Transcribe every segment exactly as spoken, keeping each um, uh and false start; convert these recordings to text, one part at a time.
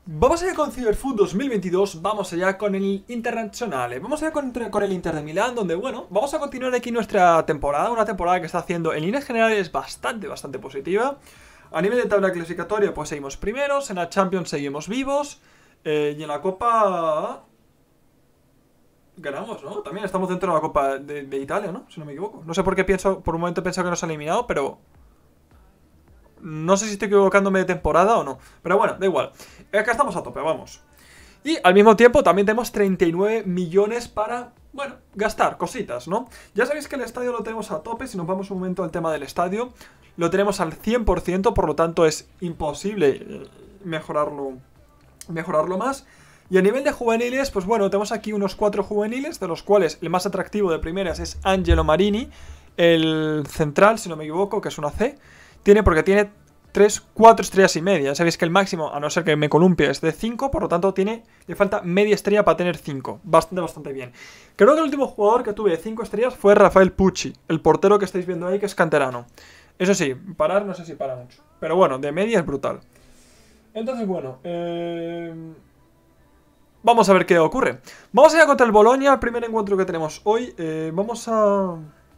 Vamos allá con Cyberfoot dos mil veintidós, vamos allá con el Internazionale, vamos allá con, con el Inter de Milán, donde bueno, vamos a continuar aquí nuestra temporada, una temporada que está haciendo en líneas generales bastante, bastante positiva. A nivel de tabla clasificatoria pues seguimos primeros, en la Champions seguimos vivos, eh, y en la Copa... ganamos, ¿no? También estamos dentro de la Copa de, de Italia, ¿no? Si no me equivoco. No sé por qué pienso, por un momento he pensado que nos han eliminado, pero... no sé si estoy equivocándome de temporada o no. Pero bueno, da igual. Acá estamos a tope, vamos. Y al mismo tiempo también tenemos treinta y nueve millones para, bueno, gastar cositas, ¿no? Ya sabéis que el estadio lo tenemos a tope. Si nos vamos un momento al tema del estadio, lo tenemos al cien por ciento. Por lo tanto es imposible mejorarlo, mejorarlo más. Y a nivel de juveniles, pues bueno, tenemos aquí unos cuatro juveniles, de los cuales el más atractivo de primeras es Angelo Marini, el central, si no me equivoco, que es una C. Tiene, porque tiene tres, cuatro estrellas y media. Sabéis que el máximo, a no ser que me columpie, es de cinco. Por lo tanto, tiene, le falta media estrella para tener cinco. Bastante, bastante bien. Creo que el último jugador que tuve de cinco estrellas fue Rafael Pucci, el portero que estáis viendo ahí, que es canterano. Eso sí, parar no sé si para mucho. Pero bueno, de media es brutal. Entonces, bueno, eh... vamos a ver qué ocurre. Vamos allá contra el Bologna, el primer encuentro que tenemos hoy. Eh, vamos a...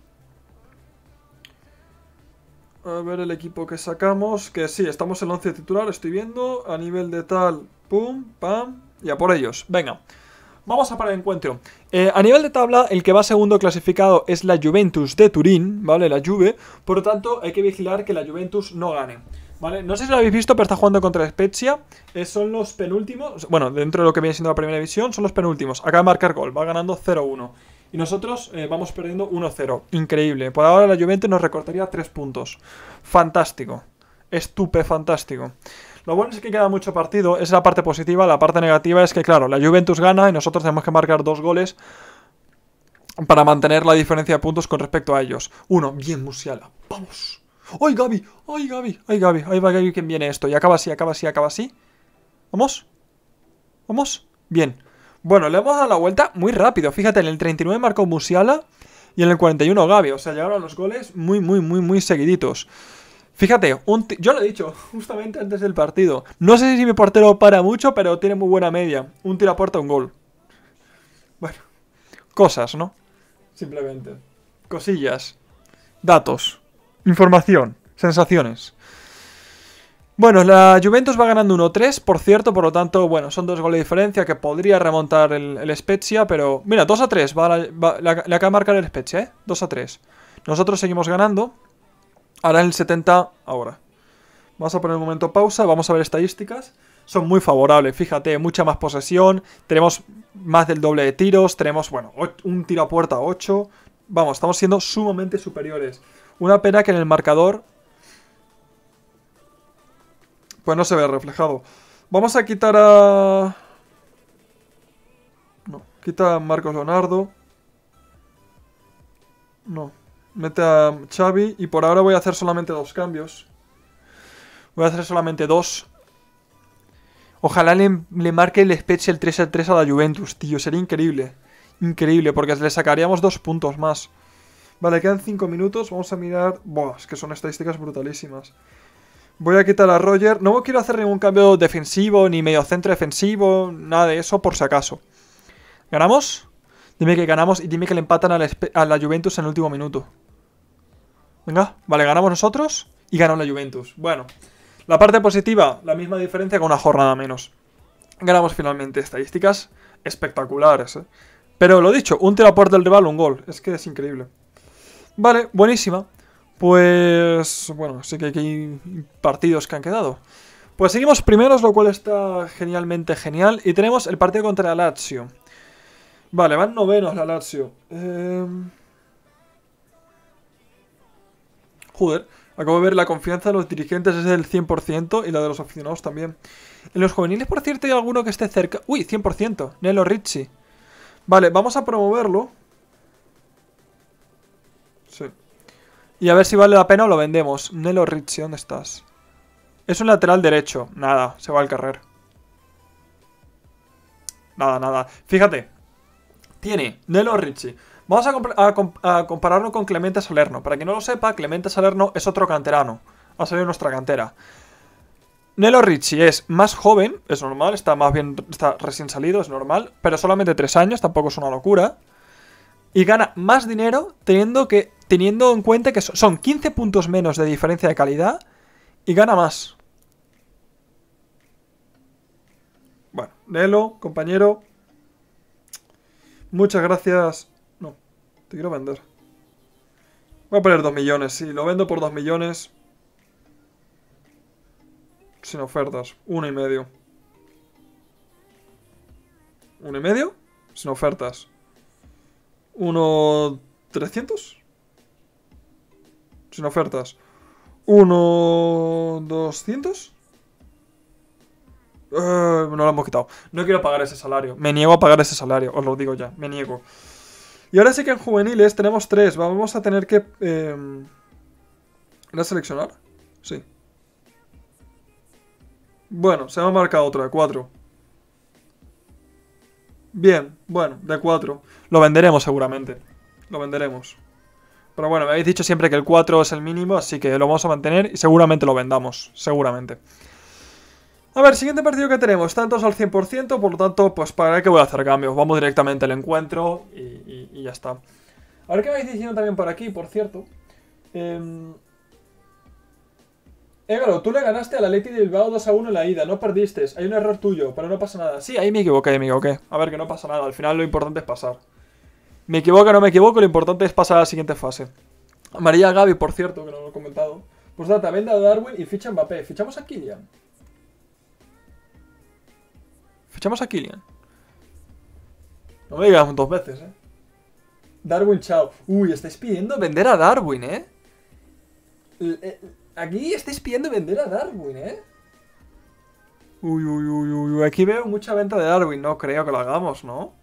A ver el equipo que sacamos. Que sí, estamos en el once titular, estoy viendo. A nivel de tal, pum, pam. Y a por ellos, venga. Vamos a para el encuentro. eh, A nivel de tabla, el que va segundo clasificado es la Juventus de Turín, ¿vale? La Juve. Por lo tanto, hay que vigilar que la Juventus no gane, ¿vale? No sé si lo habéis visto, pero está jugando contra Spezia. eh, Son los penúltimos. Bueno, dentro de lo que viene siendo la primera división, son los penúltimos. Acaba de marcar gol, va ganando cero uno. Y nosotros eh, vamos perdiendo uno cero. Increíble. Por ahora la Juventus nos recortaría tres puntos. Fantástico. Estupe fantástico. Lo bueno es que queda mucho partido. Esa es la parte positiva. La parte negativa es que, claro, la Juventus gana y nosotros tenemos que marcar dos goles para mantener la diferencia de puntos con respecto a ellos. Uno. Bien, Musiala. Vamos. ¡Ay, Gaby! ¡Ay, Gaby! ¡Ay, Gaby! ¡Ay, va Gaby! ¿Quién viene esto? Y acaba así, acaba así, acaba así. ¿Vamos? ¿Vamos? Bien. Bueno, le hemos dado la vuelta muy rápido. Fíjate, en el treinta y nueve marcó Musiala y en el cuarenta y uno Gaby. O sea, llegaron los goles muy, muy, muy, muy seguiditos. Fíjate, un yo lo he dicho justamente antes del partido. No sé si mi portero para mucho, pero tiene muy buena media. Un tiro a puerta, un gol. Bueno, cosas, ¿no? Simplemente. Cosillas. Datos. Información. Sensaciones. Bueno, la Juventus va ganando uno tres, por cierto, por lo tanto, bueno, son dos goles de diferencia que podría remontar el, el Spezia, pero... Mira, dos a tres, va, la, va la, le acaba de marcar el Spezia, ¿eh? dos a tres. Nosotros seguimos ganando. Ahora en el setenta, ahora. Vamos a poner un momento pausa, vamos a ver estadísticas. Son muy favorables, fíjate, mucha más posesión. Tenemos más del doble de tiros, tenemos, bueno, un tiro a puerta ocho. Vamos, estamos siendo sumamente superiores. Una pena que en el marcador... pues no se ve reflejado. Vamos a quitar a... No, quita a Marcos Leonardo. No, mete a Xavi. Y por ahora voy a hacer solamente dos cambios. Voy a hacer solamente dos. Ojalá le, le marque el Spezia el tres a tres a la Juventus, tío. Sería increíble. Increíble, porque le sacaríamos dos puntos más. Vale, quedan cinco minutos. Vamos a mirar... Buah, es que son estadísticas brutalísimas. Voy a quitar a Roger. No quiero hacer ningún cambio defensivo, ni medio centro defensivo, nada de eso, por si acaso. ¿Ganamos? Dime que ganamos y dime que le empatan a la, a la Juventus en el último minuto. Venga, vale, ganamos nosotros y ganó la Juventus. Bueno, la parte positiva, la misma diferencia con una jornada menos. Ganamos finalmente. Estadísticas espectaculares, ¿eh? Pero lo dicho, un tiro a puerta del rival, un gol. Es que es increíble. Vale, buenísima. Pues, bueno, sí que hay partidos que han quedado. Pues seguimos primeros, lo cual está genialmente genial. Y tenemos el partido contra la Lazio. Vale, van novenos la Lazio. Eh... Joder, acabo de ver la confianza de los dirigentes es del cien por ciento y la de los aficionados también. En los juveniles, por cierto, hay alguno que esté cerca. Uy, cien por ciento, Nello Ricci. Vale, vamos a promoverlo. Sí. Y a ver si vale la pena o lo vendemos. Nello Ricci, ¿dónde estás? Es un lateral derecho. Nada, se va al carrer. Nada, nada. Fíjate. Tiene Nello Ricci. Vamos a, comp a, comp a compararlo con Clemente Salerno. Para quien no lo sepa, Clemente Salerno es otro canterano. Ha salido de nuestra cantera. Nelo Richie es más joven, es normal, está más bien, está recién salido, es normal, pero solamente tres años, tampoco es una locura. Y gana más dinero teniendo, que, teniendo en cuenta que son quince puntos menos de diferencia de calidad y gana más. Bueno, Nelo, compañero. Muchas gracias. No, te quiero vender. Voy a poner dos millones, sí, lo vendo por dos millones. Sin ofertas, uno y medio. ¿Uno y medio? Sin ofertas. Uno... ¿trescientos? Sin ofertas. Uno... ¿doscientos? Uh, no lo hemos quitado. No quiero pagar ese salario. Me niego a pagar ese salario, os lo digo ya. Me niego. Y ahora sí que en juveniles tenemos tres. Vamos a tener que... Eh... ¿Ir a seleccionar? Sí. Bueno, se me ha marcado otro de cuatro. Bien, bueno, de cuatro. Lo venderemos seguramente. Lo venderemos. Pero bueno, me habéis dicho siempre que el cuatro es el mínimo, así que lo vamos a mantener y seguramente lo vendamos. Seguramente. A ver, siguiente partido que tenemos. Están todos al cien por ciento, por lo tanto, pues para qué voy a hacer cambios. Vamos directamente al encuentro y, y, y ya está. A ver qué me vais diciendo también por aquí, por cierto. Eh... Égalo, tú le ganaste al Athletic de Bilbao dos a uno en la ida, no perdiste, hay un error tuyo, pero no pasa nada. Sí, ahí me equivoqué, ahí me equivoqué. A ver, que no pasa nada, al final lo importante es pasar. Me equivoco o no me equivoco, lo importante es pasar a la siguiente fase. María Gaby, por cierto, que no lo he comentado. Pues data, vende a Darwin y ficha a Mbappé. ¿Fichamos a Kylian? ¿Fichamos a Kylian? No me digas dos veces, eh. Darwin, chao. Uy, estáis pidiendo vender a Darwin, eh. L eh Aquí estáis pidiendo vender a Darwin, ¿eh? Uy, uy, uy, uy. Aquí veo mucha venta de Darwin. No creo que lo hagamos, ¿no?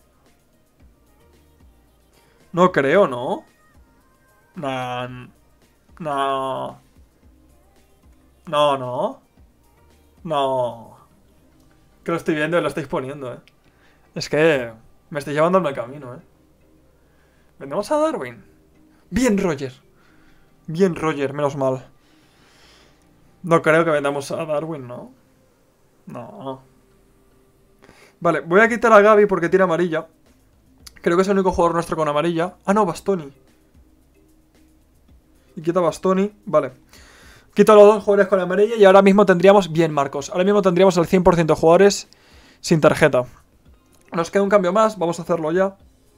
No creo, ¿no? No. No. No, no. No. Que lo estoy viendo y lo estáis poniendo, ¿eh? Es que me estoy llevando al mal camino, ¿eh? ¿Vendemos a Darwin? Bien, Roger. Bien, Roger, menos mal. No creo que vendamos a Darwin, ¿no? No. Vale, voy a quitar a Gaby porque tiene amarilla. Creo que es el único jugador nuestro con amarilla. Ah, no, Bastoni. Y quita Bastoni, vale. Quito a los dos jugadores con amarilla y ahora mismo tendríamos... Bien, Marcos. Ahora mismo tendríamos el cien por ciento de jugadores sin tarjeta. Nos queda un cambio más, vamos a hacerlo ya.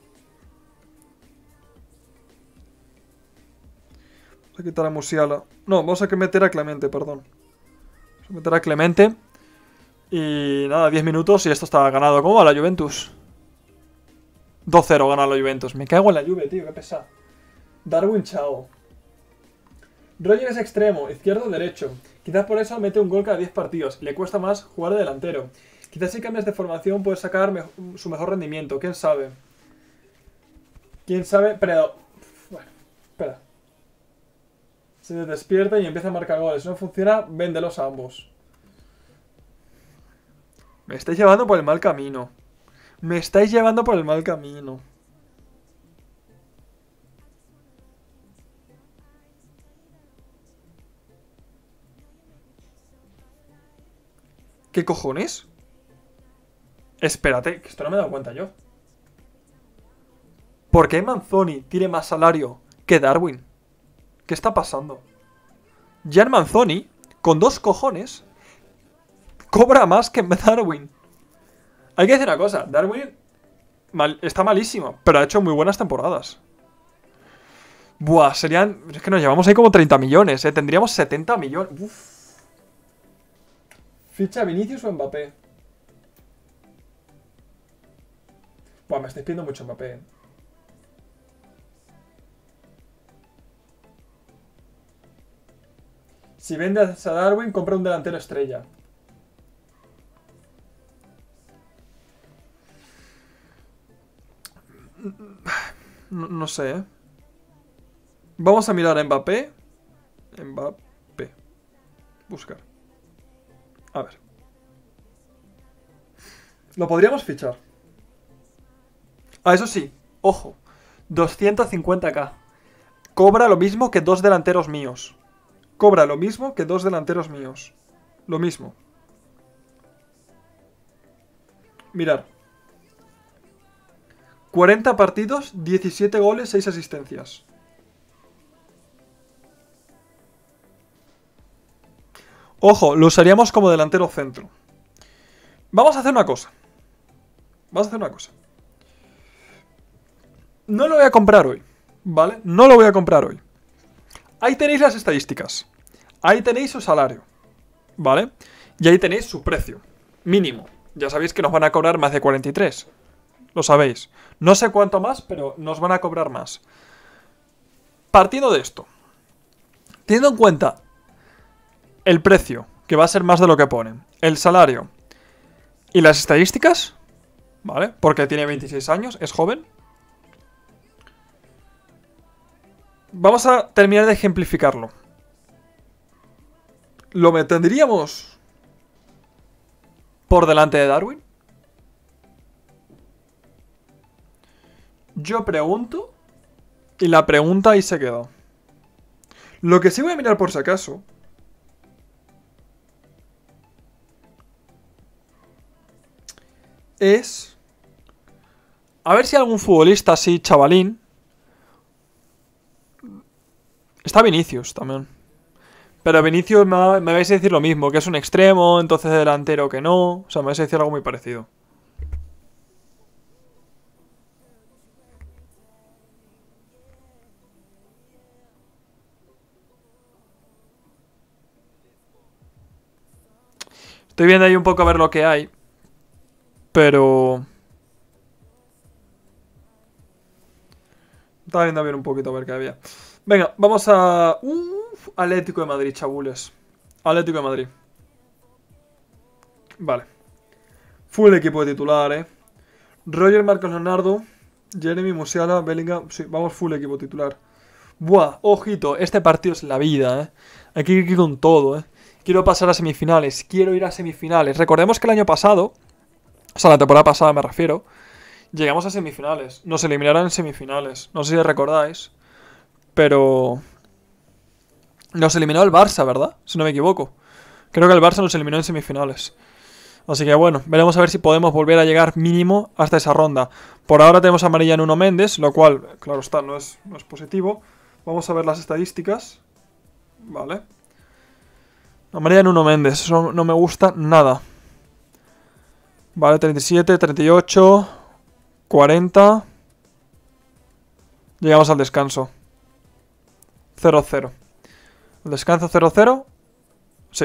Vamos a quitar a Musiala. No, vamos a meter a Clemente, perdón. Vamos a meter a Clemente. Y nada, diez minutos y esto está ganado. ¿Cómo va la Juventus? dos cero gana la Juventus. Me cago en la Juve, tío, qué pesado. Darwin, chao. Roger es extremo, izquierdo, derecho. Quizás por eso mete un gol cada diez partidos. Le cuesta más jugar de delantero. Quizás si cambias de formación puedes sacar me su mejor rendimiento. ¿Quién sabe? ¿Quién sabe? Pero... Bueno, espera. Se despierta y empieza a marcar goles. Si no funciona, véndelos a ambos. Me estáis llevando por el mal camino. Me estáis llevando por el mal camino. ¿Qué cojones? Espérate, que esto no me he dado cuenta yo. ¿Por qué Manzoni tiene más salario que Darwin? ¿Qué está pasando? Gian Manzoni, con dos cojones, cobra más que Darwin. Hay que decir una cosa, Darwin mal, está malísimo, pero ha hecho muy buenas temporadas. Buah, serían... Es que nos llevamos ahí como treinta millones, ¿eh? Tendríamos setenta millones. Uf. ¿Ficha Vinicius o Mbappé? Buah, me estáis pidiendo mucho Mbappé, ¿eh? Si vendes a Darwin, compra un delantero estrella. No, no sé, ¿eh? Vamos a mirar a Mbappé. Mbappé. Buscar. A ver. Lo podríamos fichar. Ah, eso sí. Ojo. doscientos cincuenta k. Cobra lo mismo que dos delanteros míos. Cobra lo mismo que dos delanteros míos. Lo mismo. Mirar. cuarenta partidos, diecisiete goles, seis asistencias. Ojo, lo usaríamos como delantero centro. Vamos a hacer una cosa. Vamos a hacer una cosa. No lo voy a comprar hoy, ¿vale? No lo voy a comprar hoy. Ahí tenéis las estadísticas. Ahí tenéis su salario, ¿vale? Y ahí tenéis su precio mínimo. Ya sabéis que nos van a cobrar más de cuarenta y tres. Lo sabéis. No sé cuánto más, pero nos van a cobrar más. Partiendo de esto, teniendo en cuenta el precio, que va a ser más de lo que ponen, el salario y las estadísticas, ¿vale? Porque tiene veintiséis años, es joven. Vamos a terminar de ejemplificarlo. ¿Lo tendríamos por delante de Darwin? Yo pregunto, y la pregunta ahí se queda. Lo que sí voy a mirar por si acaso es a ver si algún futbolista así, chavalín. Está Vinicius también. Pero Vinicius me, me vais a decir lo mismo, que es un extremo, entonces delantero que no. O sea, me vais a decir algo muy parecido. Estoy viendo ahí un poco a ver lo que hay. Pero... estaba viendo a ver un poquito a ver qué había. Venga, vamos a... Uf, Atlético de Madrid, chabules. Atlético de Madrid. Vale. Full equipo de titular, eh. Roger, Marcos Leonardo, Jeremy, Musiala, Bellingham. Sí, vamos full equipo titular. Buah, ojito, este partido es la vida, eh. Hay que ir con todo, eh. Quiero pasar a semifinales, quiero ir a semifinales. Recordemos que el año pasado, o sea, la temporada pasada me refiero, llegamos a semifinales. Nos eliminaron en semifinales. No sé si recordáis. Pero... nos eliminó el Barça, ¿verdad? Si no me equivoco. Creo que el Barça nos eliminó en semifinales. Así que bueno, veremos a ver si podemos volver a llegar mínimo hasta esa ronda. Por ahora tenemos amarilla en Nuno Méndez, lo cual, claro está, no es, no es positivo. Vamos a ver las estadísticas. Vale. Amarilla en Nuno Méndez, eso no me gusta nada. Vale, treinta y siete, treinta y ocho, cuarenta. Llegamos al descanso. cero cero. El descanso cero cero. Sí.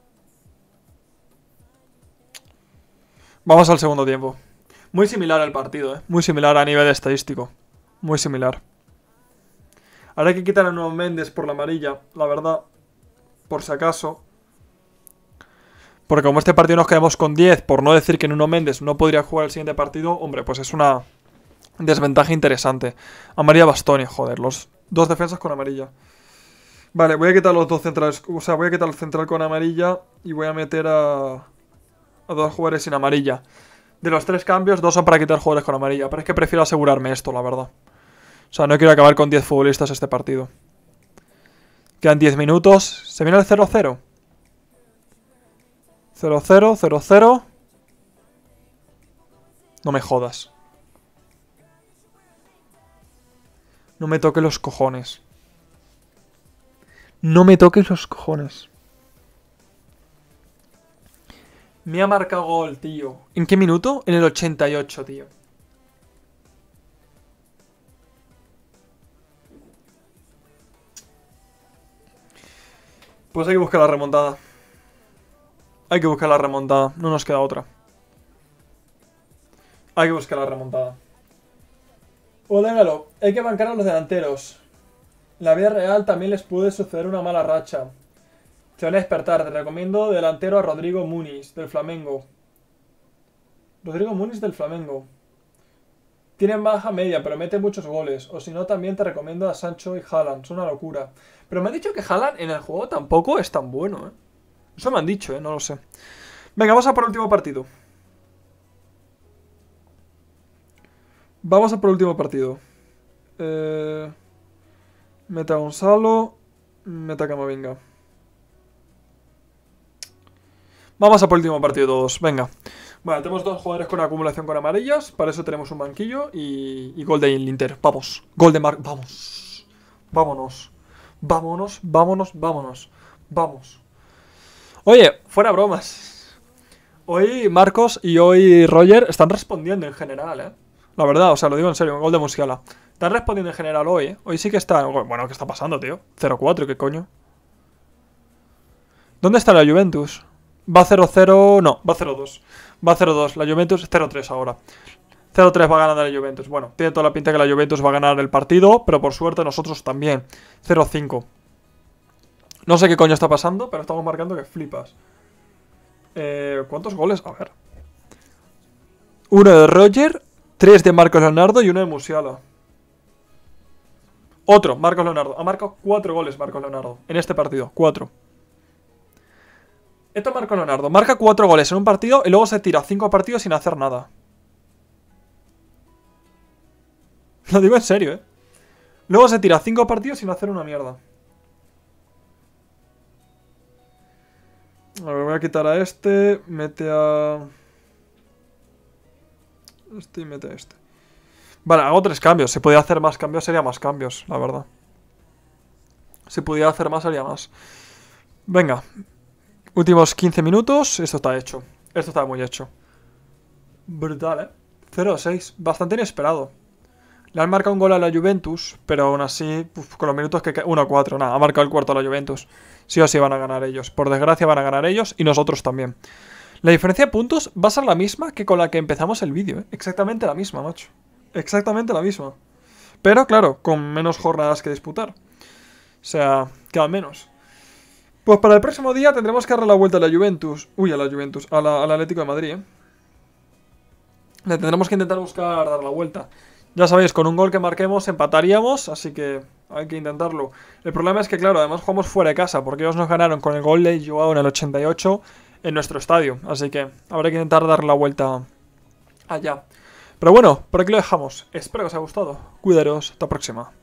Vamos al segundo tiempo. Muy similar al partido, ¿eh? Muy similar a nivel estadístico. Muy similar. Ahora hay que quitar a Nuno Méndez por la amarilla, la verdad. Por si acaso. Porque como este partido nos quedamos con diez, por no decir que Nuno Méndez no podría jugar el siguiente partido, hombre, pues es una desventaja interesante. Amarilla Bastoni, joder, los dos defensas con amarilla. Vale, voy a quitar los dos centrales, o sea, voy a quitar el central con amarilla y voy a meter a, a dos jugadores sin amarilla. De los tres cambios, dos son para quitar jugadores con amarilla, pero es que prefiero asegurarme esto, la verdad. O sea, no quiero acabar con diez futbolistas este partido. Quedan diez minutos, ¿se viene el cero cero? cero cero, cero cero. No me jodas. No me toques los cojones. No me toques los cojones. Me ha marcado gol, tío. ¿En qué minuto? En el ochenta y ocho, tío. Pues hay que buscar la remontada. Hay que buscar la remontada. No nos queda otra. Hay que buscar la remontada. Olégalo. Hay que bancar a los delanteros. En la vida real también les puede suceder una mala racha. Se van a despertar. Te recomiendo delantero a Rodrigo Muniz, del Flamengo. Rodrigo Muniz del Flamengo. Tienen baja media, pero mete muchos goles. O si no, también te recomiendo a Sancho y Haaland. Es una locura. Pero me han dicho que Haaland en el juego tampoco es tan bueno, ¿eh? Eso me han dicho, ¿eh? No lo sé. Venga, vamos a por el último partido. Vamos a por el último partido. Eh... Meta Gonzalo. Meta Camavinga. Vamos a por el último partido todos. Venga. Vale, tenemos dos jugadores con acumulación con amarillas. Para eso tenemos un banquillo y, y gol de Inter. Vamos, gol de Mar... Vamos. Vámonos. Vámonos, vámonos, vámonos. Vamos. Oye, fuera bromas. Hoy Marcos y hoy Roger están respondiendo en general, ¿eh? La verdad, o sea, lo digo en serio, un gol de Musiala. Están respondiendo en general hoy, ¿eh? Hoy sí que está... Bueno, ¿qué está pasando, tío? cero cuatro, ¿qué coño? ¿Dónde está la Juventus? Va cero cero... No, va cero dos. Va cero dos. La Juventus cero tres ahora. cero tres va ganando la Juventus. Bueno, tiene toda la pinta que la Juventus va a ganar el partido, pero por suerte nosotros también. cero cinco. No sé qué coño está pasando, pero estamos marcando que flipas. Eh, ¿Cuántos goles? A ver. Uno de Roger, tres de Marcos Leonardo y uno de Musiala. Otro, Marcos Leonardo. Ha marcado cuatro goles Marcos Leonardo en este partido. Cuatro. Esto es Marcos Leonardo. Marca cuatro goles en un partido y luego se tira cinco partidos sin hacer nada. Lo digo en serio, ¿eh? Luego se tira cinco partidos sin hacer una mierda. A ver, voy a quitar a este. Mete a... Este y mete a este. Vale, hago tres cambios. Si pudiera hacer más cambios, sería más cambios, la verdad. Si pudiera hacer más, sería más. Venga. Últimos quince minutos. Esto está hecho. Esto está muy hecho. Brutal, ¿eh? cero seis. Bastante inesperado. Le han marcado un gol a la Juventus, pero aún así, uf, con los minutos que... uno cuatro, nada, ha marcado el cuarto a la Juventus. Sí o sí van a ganar ellos. Por desgracia van a ganar ellos y nosotros también. La diferencia de puntos va a ser la misma que con la que empezamos el vídeo, ¿eh? Exactamente la misma, macho. Exactamente la misma. Pero, claro, con menos jornadas que disputar. O sea, quedan menos. Pues para el próximo día tendremos que darle la vuelta a la Juventus. Uy, a la Juventus. A la, al Atlético de Madrid, ¿eh? Le tendremos que intentar buscar dar la vuelta. Ya sabéis, con un gol que marquemos empataríamos, así que hay que intentarlo. El problema es que, claro, además jugamos fuera de casa, porque ellos nos ganaron con el gol de Joao en el ochenta y ocho en nuestro estadio. Así que habrá que intentar dar la vuelta allá. Pero bueno, por aquí lo dejamos. Espero que os haya gustado. Cuidaros, hasta la próxima.